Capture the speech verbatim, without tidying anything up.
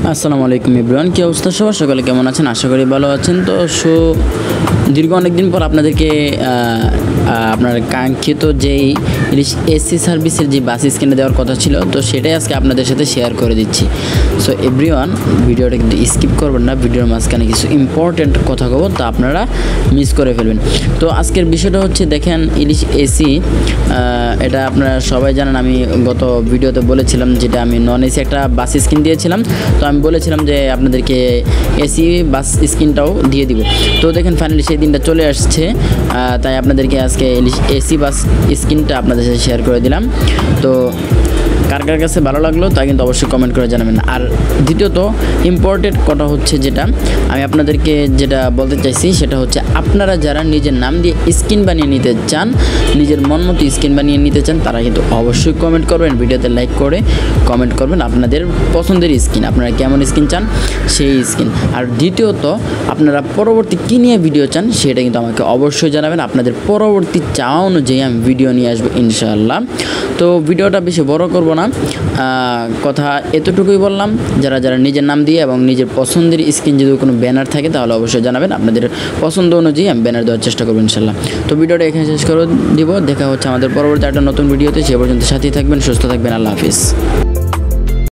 আসসালামু আলাইকুম এভরিওয়ান, কি অবস্থা সবার? সকালে কেমন আছেন? আশা করি ভালো আছেন। তো সো দীর্ঘ অনেক দিন পর আপনাদেরকে আপনার কাঙ্ক্ষিত যেই এসি সার্ভিসের যে বাস স্ক্যানে দেওয়ার কথা ছিল, তো সেটাই আজকে আপনাদের সাথে শেয়ার করে দিচ্ছি। সো এভরিওয়ান, ভিডিওটা কিন্তু স্কিপ করবেন না, ভিডিওর মাঝখানে কিছু ইম্পর্টেন্ট কথা কব, তো আপনারা মিস করে ফেলবেন। তো আজকের বিষয়টা হচ্ছে, দেখেন ইলিশ এসি, এটা আপনারা সবাই জানেন। আমি গত ভিডিওতে বলেছিলাম, যেটা আমি নন এসি একটা বাস স্ক্রিন দিয়েছিলাম, তো আমি বলেছিলাম যে আপনাদেরকে এসি বাস স্ক্রিনটাও দিয়ে দিব। তো দেখেন ফাইনালি সেই দিনটা চলে আসছে, তাই আপনাদেরকে আজকে এসি বাস স্ক্রিনটা আপনাদের সাথে শেয়ার করে দিলাম। তো কার কার কাছে ভালো লাগলো তা কিন্তু অবশ্যই কমেন্ট করে জানাবেন। আর দ্বিতীয়ত ইম্পর্টেন্ট কথা হচ্ছে, যেটা আমি আপনাদেরকে যেটা বলতে চাইছি, সেটা হচ্ছে আপনারা যারা নিজের নাম দিয়ে স্ক্রিন বানিয়ে নিতে চান, নিজের মন মতো স্ক্রিন বানিয়ে নিতে চান, তারা কিন্তু অবশ্যই কমেন্ট করবেন, ভিডিওতে লাইক করে কমেন্ট করবেন আপনাদের পছন্দের স্ক্রিন, আপনারা কেমন স্ক্রিন চান সেই স্ক্রিন। আর দ্বিতীয়ত আপনারা পরবর্তী কী নিয়ে ভিডিও চান সেটা কিন্তু আমাকে অবশ্যই জানাবেন। আপনাদের পরবর্তী চাওয়া অনুযায়ী আমি ভিডিও নিয়ে আসবো ইনশাআল্লাহ। তো ভিডিওটা বেশি বড় করব না, কথা এতটুকুই বললাম। যারা যারা নিজের নাম দিয়ে এবং নিজের পছন্দের স্ক্রিন যদি কোনো ব্যানার থাকে তাহলে অবশ্যই জানাবেন, আপনাদের পছন্দ অনুযায়ী আমি ব্যানার দেওয়ার চেষ্টা করবো ইনশাআল্লাহ। তো ভিডিওটা এখানে শেষ করে দিব, দেখা হচ্ছে আমাদের পরবর্তী একটা নতুন ভিডিওতে। সে পর্যন্ত সাথেই থাকবেন, সুস্থ থাকবেন, আল্লাহ হাফিজ।